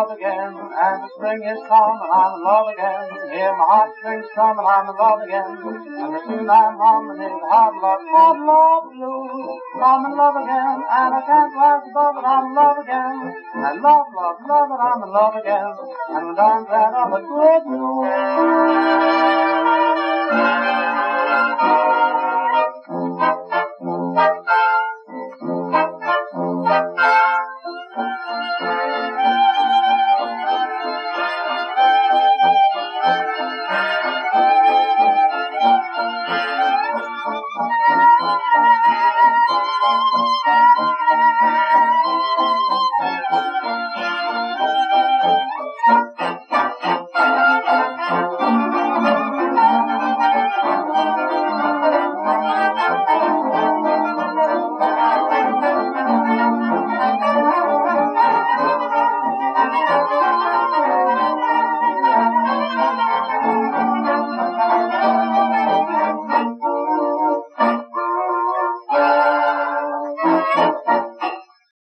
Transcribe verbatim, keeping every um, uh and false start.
love again, and the spring is come, and I'm in love again. Hear my heartstrings strum, and I'm in love again. And the tune I'm humming is hard luck, hard luck blues. I'm in love again, and I can't rise above it. I'm in love again. I love, love, love it. I'm in love again, and I'm glad of the good news.